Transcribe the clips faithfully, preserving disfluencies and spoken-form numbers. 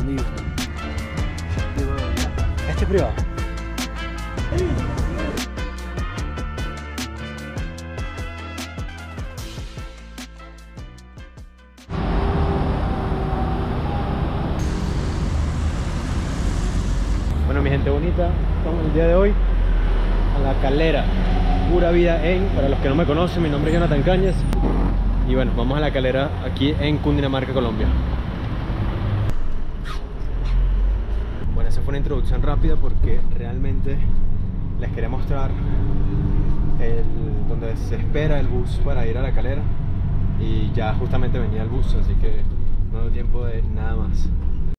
amigo. Este es privado. Bueno, mi gente bonita, estamos el día de hoy a La Calera, pura vida en, para los que no me conocen, mi nombre es Jonathan Cañas. Y bueno, vamos a La Calera aquí en Cundinamarca, Colombia. Bueno, esa fue una introducción rápida porque realmente les quería mostrar el, donde se espera el bus para ir a La Calera. Y ya justamente venía el bus, así que no dio tiempo de nada más.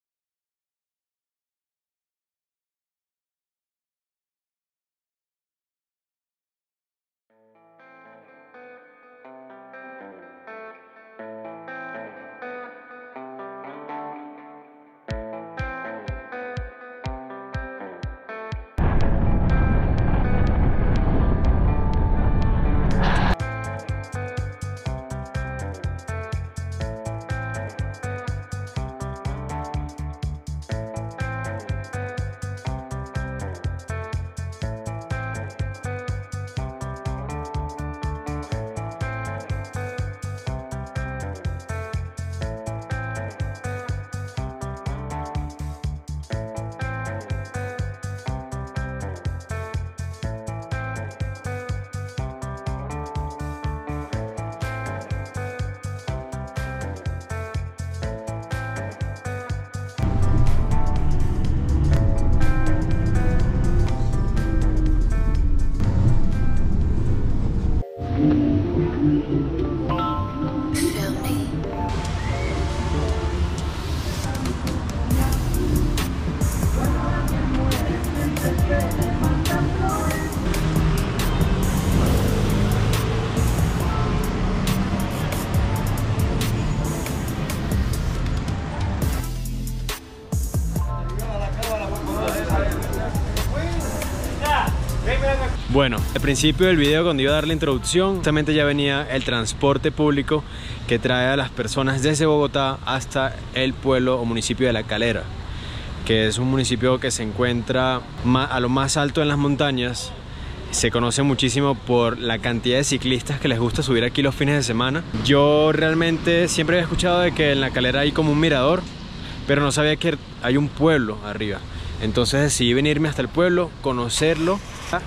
Bueno, al principio del video, cuando iba a dar la introducción, justamente ya venía el transporte público que trae a las personas desde Bogotá hasta el pueblo o municipio de La Calera, que es un municipio que se encuentra a lo más alto en las montañas. Se conoce muchísimo por la cantidad de ciclistas que les gusta subir aquí los fines de semana. Yo realmente siempre había escuchado de que en La Calera hay como un mirador, pero no sabía que hay un pueblo arriba. Entonces decidí venirme hasta el pueblo, conocerlo.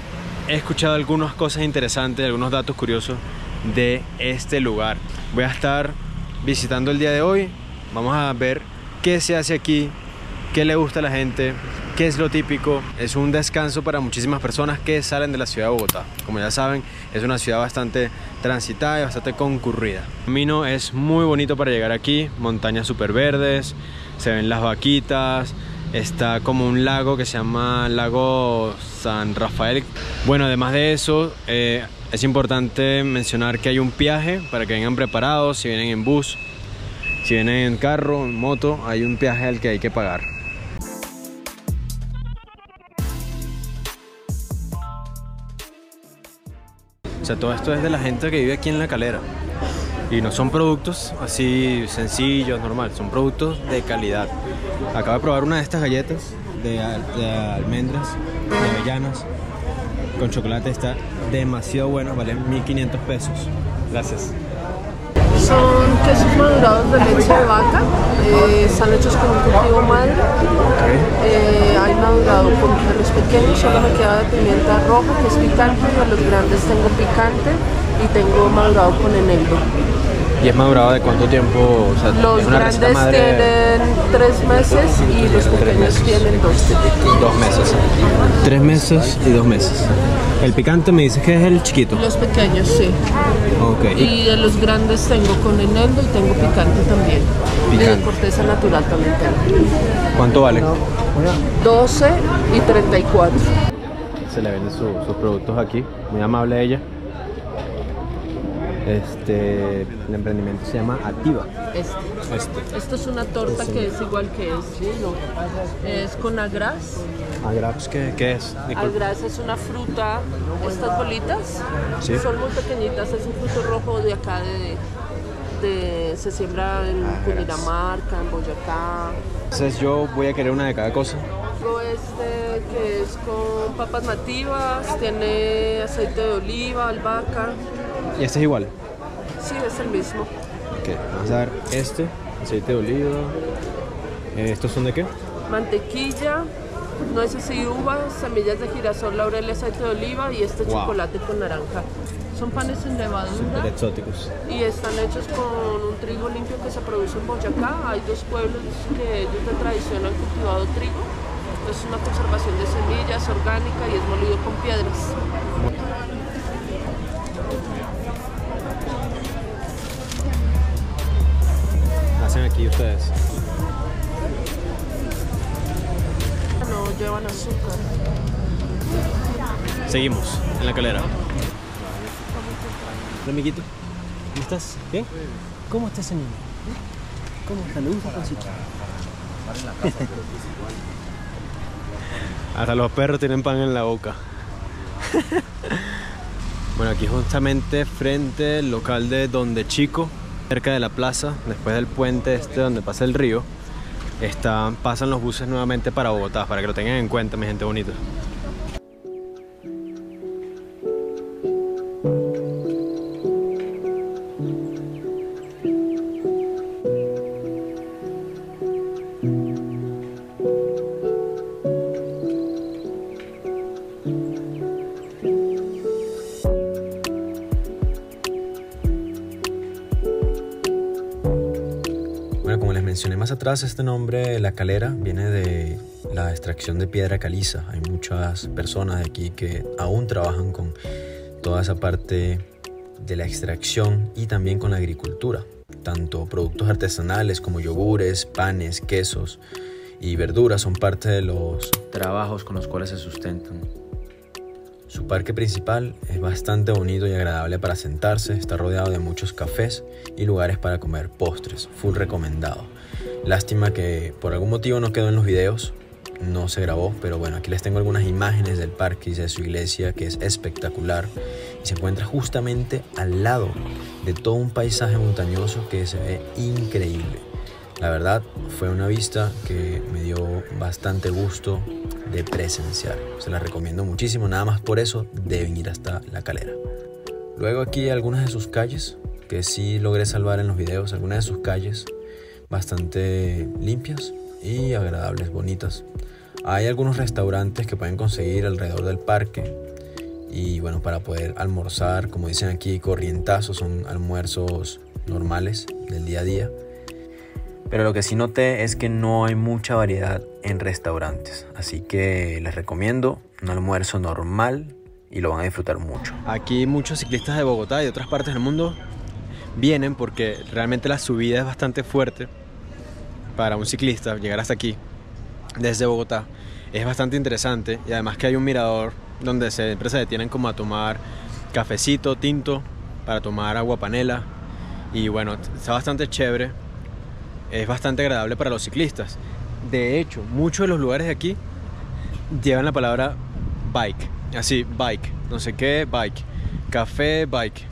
He escuchado algunas cosas interesantes, algunos datos curiosos de este lugar. Voy a estar visitando el día de hoy. Vamos a ver qué se hace aquí, qué le gusta a la gente, qué es lo típico. Es un descanso para muchísimas personas que salen de la ciudad de Bogotá. Como ya saben, es una ciudad bastante transitada y bastante concurrida. El camino es muy bonito para llegar aquí, montañas súper verdes, se ven las vaquitas. Está como un lago que se llama Lago San Rafael. Bueno, además de eso, eh, es importante mencionar que hay un peaje para que vengan preparados. Si vienen en bus, si vienen en carro, en moto, hay un peaje al que hay que pagar. O sea, todo esto es de la gente que vive aquí en La Calera. Y no son productos así sencillos, normal, son productos de calidad. Acabo de probar una de estas galletas de, de almendras, de avellanas, con chocolate. Está demasiado bueno, vale mil quinientos pesos. Gracias. Son quesos madurados de leche de vaca, eh, están hechos con un cultivo madre. Okay. Eh, hay madurado con de los pequeños, solo me queda de pimienta roja, que es picante, y de los grandes tengo picante y tengo madurado con eneldo. ¿Y es madurado de cuánto tiempo? O sea, los es una grandes madre... tienen tres meses y los pequeños tienen dos. Dos meses. Tres meses y dos meses. El picante me dices que es el chiquito. Los pequeños, sí. Okay. Y de los grandes tengo con eneldo y tengo picante también. Picante. Y de corteza natural también tengo. ¿Cuánto vale? doce y treinta y cuatro. Se le venden su, sus productos aquí. Muy amable ella. Este, el emprendimiento se llama Activa. Este. Este. Esto es una torta este. que es igual que es. Es con agras. ¿Agras qué, qué es? Agras es una fruta. Estas bolitas, ¿sí?, son muy pequeñitas. Es un fruto rojo de acá de, de, se siembra en Cundinamarca, en Boyacá. Entonces yo voy a querer una de cada cosa. Luego este que es con papas nativas, tiene aceite de oliva, albahaca. ¿Y este es igual? Sí, es el mismo. Ok, vamos a dar este, aceite de oliva. ¿Estos son de qué? Mantequilla, nueces y uvas, semillas de girasol, laurel y aceite de oliva, y este Wow. chocolate con naranja. Son panes en levadura. Súper exóticos. Y están hechos con un trigo limpio que se produce en Boyacá. Hay dos pueblos que ellos de tradición han cultivado trigo. Es una conservación de semillas, orgánica, y es molido con piedras. Hacen aquí ustedes. No llevan azúcar. Seguimos en la calera. Hola, amiguito. ¿Cómo estás? ¿Bien? ¿Cómo está ese niño? ¿Cómo está? ¿Le gusta el pancito? Hasta los perros tienen pan en la boca. Bueno, aquí justamente frente al local de Donde Chico, cerca de la plaza, después del puente este donde pasa el río, está, pasan los buses nuevamente para Bogotá, para que lo tengan en cuenta, mi gente bonita. Como les mencioné más atrás, este nombre, La Calera, viene de la extracción de piedra caliza. Hay muchas personas de aquí que aún trabajan con toda esa parte de la extracción y también con la agricultura. Tanto productos artesanales como yogures, panes, quesos y verduras son parte de los trabajos con los cuales se sustentan. Su parque principal es bastante bonito y agradable para sentarse, está rodeado de muchos cafés y lugares para comer postres, full recomendado. Lástima que por algún motivo no quedó en los videos, no se grabó, pero bueno, aquí les tengo algunas imágenes del parque y de su iglesia, que es espectacular y se encuentra justamente al lado de todo un paisaje montañoso que se ve increíble. La verdad fue una vista que me dio bastante gusto de presenciar. Se la recomiendo muchísimo, nada más por eso deben ir hasta La Calera. Luego aquí algunas de sus calles, que sí logré salvar en los videos, algunas de sus calles bastante limpias y agradables, bonitas. Hay algunos restaurantes que pueden conseguir alrededor del parque y bueno, para poder almorzar, como dicen aquí, corrientazos, son almuerzos normales del día a día. Pero lo que sí noté es que no hay mucha variedad en restaurantes, así que les recomiendo un almuerzo normal y lo van a disfrutar mucho. Aquí muchos ciclistas de Bogotá y de otras partes del mundo vienen porque realmente la subida es bastante fuerte para un ciclista. Llegar hasta aquí desde Bogotá es bastante interesante, y además que hay un mirador donde siempre se detienen como a tomar cafecito, tinto, para tomar agua panela, y bueno, está bastante chévere. Es bastante agradable para los ciclistas. De hecho, muchos de los lugares de aquí llevan la palabra bike. Así, bike. No sé qué, bike. Café, bike.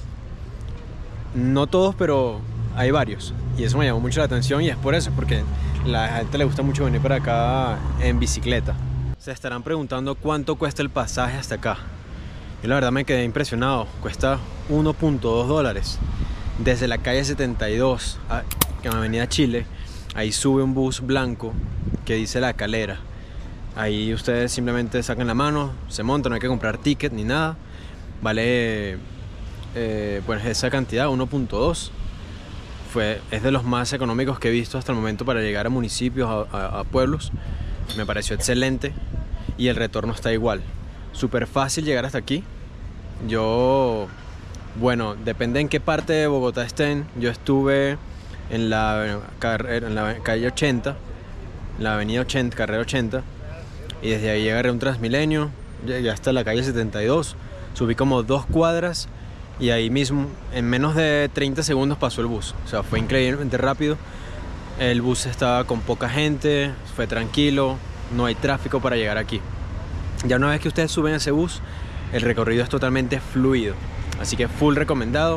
No todos, pero hay varios. Y eso me llamó mucho la atención, y es por eso, porque a la gente le gusta mucho venir para acá en bicicleta. Se estarán preguntando cuánto cuesta el pasaje hasta acá. Yo la verdad me quedé impresionado. Cuesta uno punto dos dólares. Desde la calle setenta y dos, en Avenida Chile, ahí sube un bus blanco que dice La Calera. Ahí ustedes simplemente sacan la mano, se montan, no hay que comprar ticket ni nada. Vale eh, pues esa cantidad, uno punto dos. Fue, es de los más económicos que he visto hasta el momento para llegar a municipios, a, a, a pueblos. Me pareció excelente, y el retorno está igual. Súper fácil llegar hasta aquí. Yo... Bueno, depende en qué parte de Bogotá estén. Yo estuve en la, en la calle ochenta, en la avenida ochenta, carrera ochenta, y desde ahí agarré un Transmilenio, llegué hasta la calle setenta y dos, subí como dos cuadras, y ahí mismo, en menos de treinta segundos pasó el bus. O sea, fue increíblemente rápido. El bus estaba con poca gente, fue tranquilo, no hay tráfico para llegar aquí. Ya una vez que ustedes suben a ese bus, el recorrido es totalmente fluido. Así que full recomendado.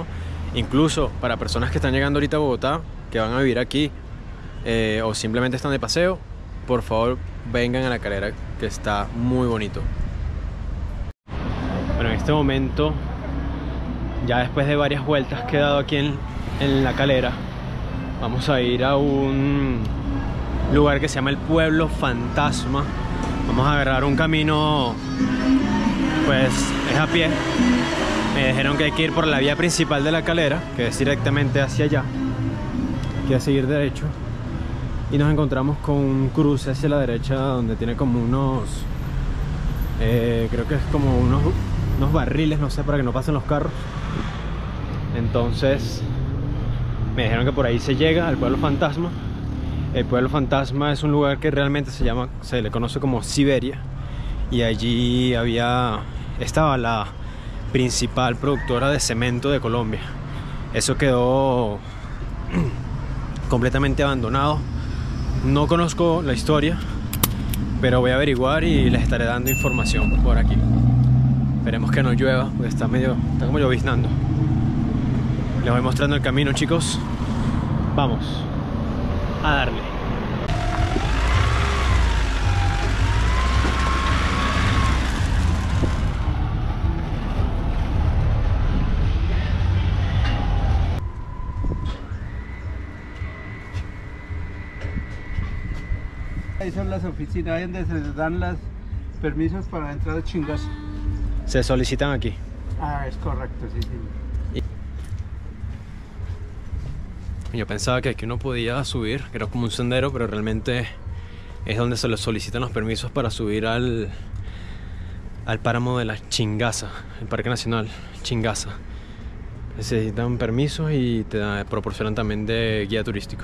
Incluso para personas que están llegando ahorita a Bogotá, que van a vivir aquí eh, o simplemente están de paseo, por favor vengan a La Calera, que está muy bonito. Bueno, en este momento, ya después de varias vueltas que he dado aquí en, en La Calera, vamos a ir a un lugar que se llama el Pueblo Fantasma. Vamos a agarrar un camino, pues es a pie. Me dijeron que hay que ir por la vía principal de La Calera, que es directamente hacia allá, que es seguir derecho, y nos encontramos con un cruce hacia la derecha donde tiene como unos, eh, creo que es como unos, unos barriles, no sé, para que no pasen los carros. Entonces me dijeron que por ahí se llega al Pueblo Fantasma. El Pueblo Fantasma es un lugar que realmente se llama, se le conoce como Siberia, y allí había, estaba la principal productora de cemento de Colombia. Eso quedó completamente abandonado. No conozco la historia, pero voy a averiguar y les estaré dando información por aquí. Esperemos que no llueva, porque está medio, está como lloviznando. Les voy mostrando el camino, chicos. Vamos a darle. Ahí son las oficinas, ahí donde se dan los permisos para entrar a Chingaza. Se solicitan aquí. Ah, es correcto, sí, sí. Yo pensaba que aquí uno podía subir, que era como un sendero, pero realmente es donde se les solicitan los permisos para subir al, al páramo de la Chingaza, el Parque Nacional Chingaza. Necesitan permisos y te da, proporcionan también de guía turístico.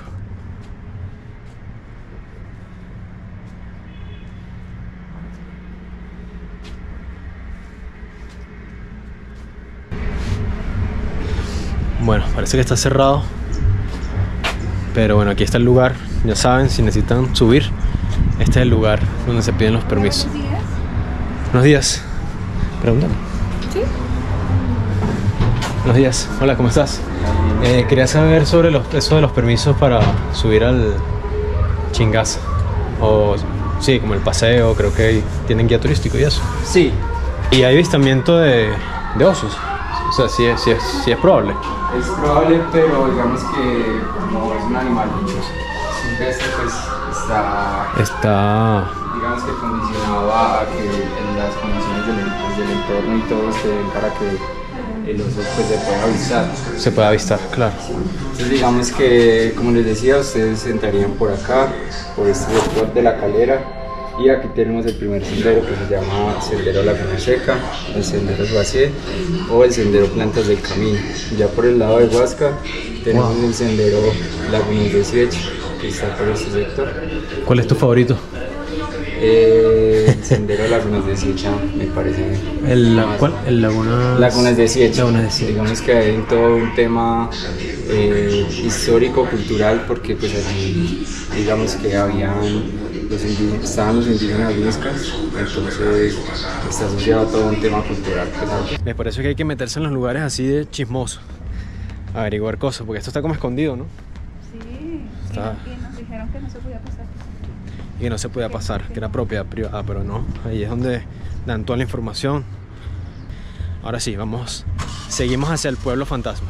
Bueno, parece que está cerrado, pero bueno, aquí está el lugar. Ya saben, si necesitan subir, este es el lugar donde se piden los permisos. Buenos días. Buenos días. Pregúntame. Sí. Buenos días. Hola, ¿cómo estás? Eh, quería saber sobre los, eso de los permisos para subir al Chingaza. O sí, como el paseo, creo que tienen guía turístico y eso. Sí, Y hay avistamiento de, de osos. O sea, sí es, sí es, sí es probable. es probable, pero digamos que como es un animal silvestre, pues está, Está... digamos que condicionado a que en las condiciones del, pues, del entorno y todo esté bien para que el oso pues, se pueda avisar. se puede avistar, claro. Entonces digamos que, como les decía, ustedes entrarían por acá, por este sector de La Calera, y aquí tenemos el primer sendero que se llama Sendero Laguna Seca, el Sendero Suacé o el Sendero Plantas del Camino. Ya por el lado de Huasca tenemos Wow. el Sendero Lagunas de Siech, que está por este sector. ¿Cuál es tu favorito? Eh, el Sendero Lagunas de Siech, me parece. El, más- ¿Cuál? El Lagunas... Lagunas de Siech. Lagunas de Siech. Digamos que hay todo un tema eh, histórico, cultural, porque pues allí, digamos que habían los indígenas, estaban los indígenas Huiscas, entonces está asociado a todo un tema cultural. Pues, Me parece que hay que meterse en los lugares así de chismoso, averiguar cosas, porque esto está como escondido, ¿no? Sí. Está- Y, y nos dijeron que no se podía pasar. Y que no se podía pasar, que era propiedad privada, pero no, ahí es donde dan toda la información. Ahora sí, vamos, seguimos hacia el Pueblo Fantasma.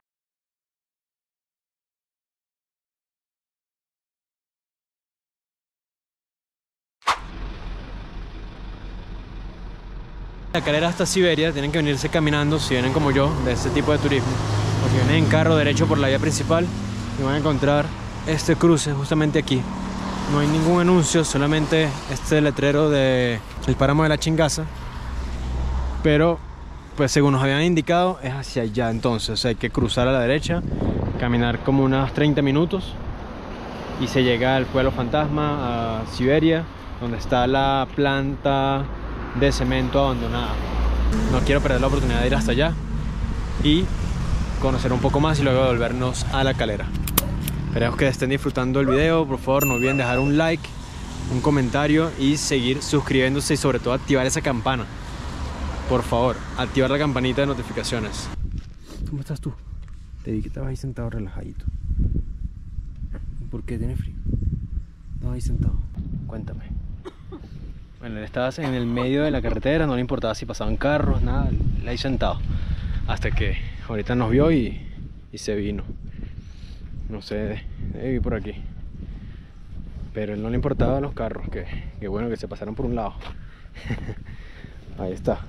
La Calera hasta Siberia tienen que venirse caminando si vienen como yo de este tipo de turismo, o si vienen en carro derecho por la vía principal y van a encontrar este cruce justamente aquí. No hay ningún anuncio, solamente este letrero de el páramo de la Chingaza, pero pues según nos habían indicado es hacia allá, entonces o sea, hay que cruzar a la derecha, caminar como unos treinta minutos y se llega al Pueblo Fantasma, a Siberia, donde está la planta de cemento abandonada. No quiero perder la oportunidad de ir hasta allá y conocer un poco más y luego volvernos a La Calera. Esperemos que estén disfrutando el video. Por favor, no olviden dejar un like, un comentario y seguir suscribiéndose y sobre todo activar esa campana. Por favor, activar la campanita de notificaciones. ¿Cómo estás tú? Te vi que estabas ahí sentado relajadito. ¿Por qué tienes frío? Estabas ahí sentado. Cuéntame. Bueno, él estaba en el medio de la carretera, no le importaba si pasaban carros, nada, él ahí sentado. Hasta que ahorita nos vio y, y se vino. No sé, debe ir por aquí. Pero él no le importaba los carros, que, que bueno que se pasaron por un lado. Ahí está.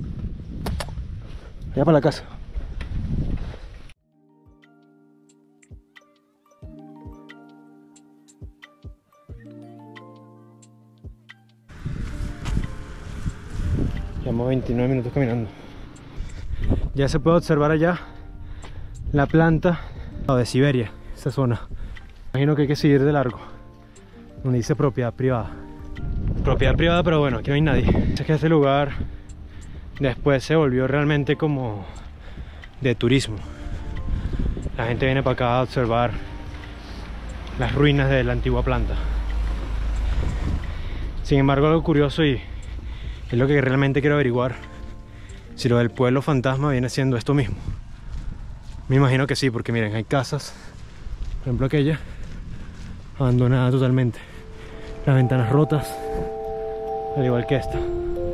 Allá para la casa. Llevamos veintinueve minutos caminando. Ya se puede observar allá la planta de Siberia, esa zona. Imagino que hay que seguir de largo, donde dice propiedad privada. Propiedad privada, pero bueno, aquí no hay nadie. Es que este lugar después se volvió realmente como de turismo. La gente viene para acá a observar las ruinas de la antigua planta. Sin embargo, algo curioso y es lo que realmente quiero averiguar, si lo del pueblo fantasma viene siendo esto mismo. Me imagino que sí, porque miren, hay casas, por ejemplo aquella, abandonada totalmente, las ventanas rotas, al igual que esta.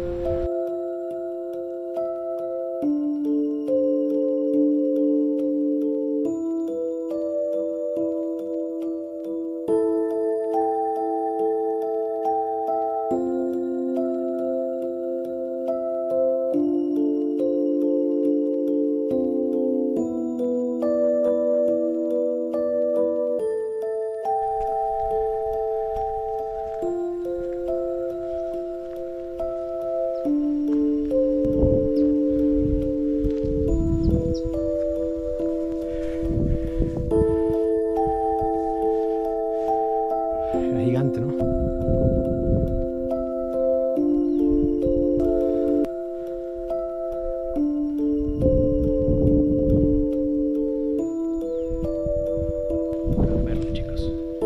Gigante, ¿no? A verlo, chicos.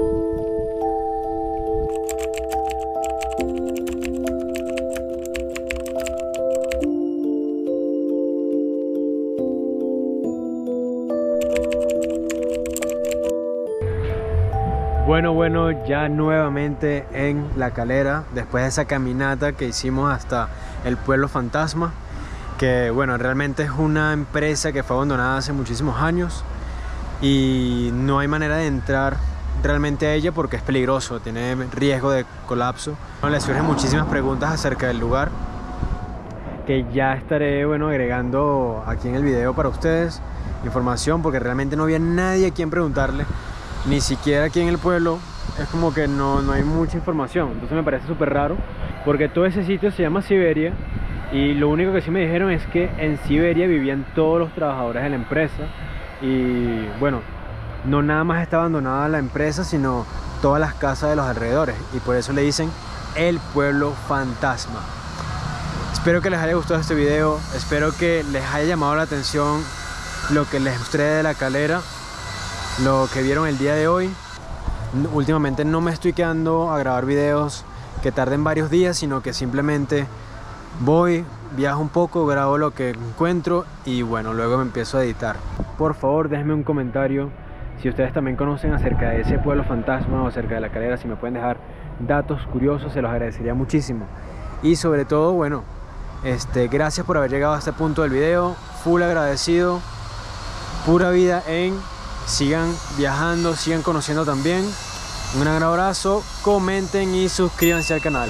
Bueno, bueno, ya nuevamente en La Calera, después de esa caminata que hicimos hasta el pueblo fantasma, que bueno, realmente es una empresa que fue abandonada hace muchísimos años y no hay manera de entrar realmente a ella porque es peligroso, tiene riesgo de colapso. Bueno, le surgen muchísimas preguntas acerca del lugar que ya estaré, bueno, agregando aquí en el video para ustedes, información, porque realmente no había nadie a quien preguntarle. Ni siquiera aquí en el pueblo es como que no, no hay mucha información. Entonces me parece súper raro, porque todo ese sitio se llama Siberia y lo único que sí me dijeron es que en Siberia vivían todos los trabajadores de la empresa. Y bueno, no nada más está abandonada la empresa, sino todas las casas de los alrededores, y por eso le dicen el pueblo fantasma. Espero que les haya gustado este video, espero que les haya llamado la atención lo que les mostré de La Calera, lo que vieron el día de hoy. Últimamente no me estoy quedando a grabar videos que tarden varios días, sino que simplemente voy, viajo un poco, grabo lo que encuentro y bueno, luego me empiezo a editar. Por favor, déjenme un comentario si ustedes también conocen acerca de ese pueblo fantasma o acerca de La Calera. Si me pueden dejar datos curiosos, se los agradecería muchísimo. Y sobre todo, bueno, este, gracias por haber llegado a este punto del video. Full agradecido. Pura vida en... Sigan viajando, sigan conociendo también. Un gran abrazo, comenten y suscríbanse al canal.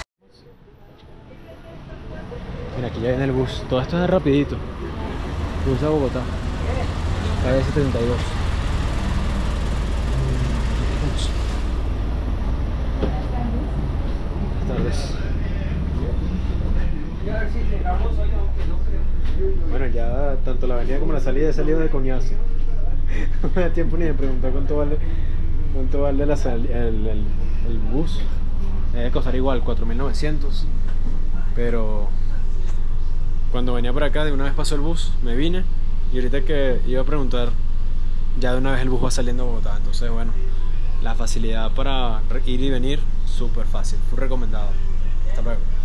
Mira, aquí ya viene el bus. Todo esto es rapidito. Bus a Bogotá, calle setenta y dos. Buenas tardes. Bueno, ya tanto la avenida como la salida he salido de coñazo. No me da tiempo ni de preguntar cuánto vale, cuánto vale la sal, el, el, el bus. Debe costar igual, cuatro mil novecientos. Pero cuando venía por acá, de una vez pasó el bus, me vine. Y ahorita que iba a preguntar, ya de una vez el bus va saliendo a Bogotá. Entonces bueno, la facilidad para ir y venir, súper fácil, muy recomendado. Hasta luego.